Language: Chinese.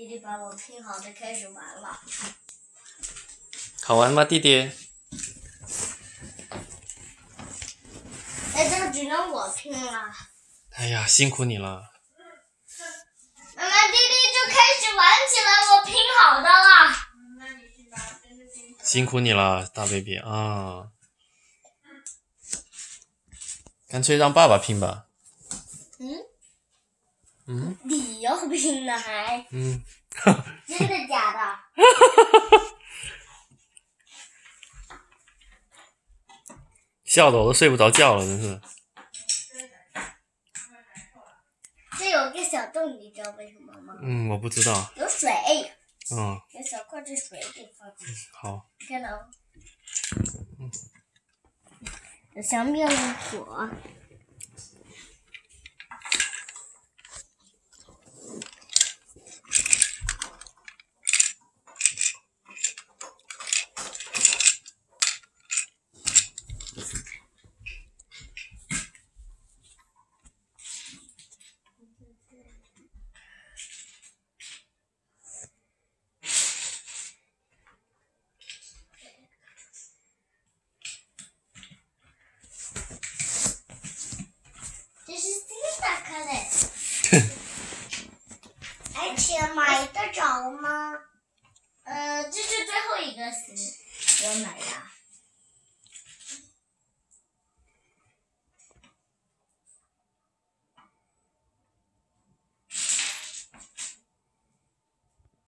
弟弟把我拼好的开始玩了。 好玩吗，弟弟？ 哎，这个只能我拼了。 哎呀，辛苦你了。 妈妈，弟弟就开始玩起来，我拼好的了。 辛苦你了，大 baby 啊！干脆让爸爸拼吧。 你要拼呢还？真的假的？ 笑得我都睡不着觉了，真是。 这有个小洞，你知道为什么吗？ 我不知道。 有水。 有小块的水给放进去。 好。 看到吗？有小面火。这是新的颗粒。而且买得着吗？这是最后一个新，我买的。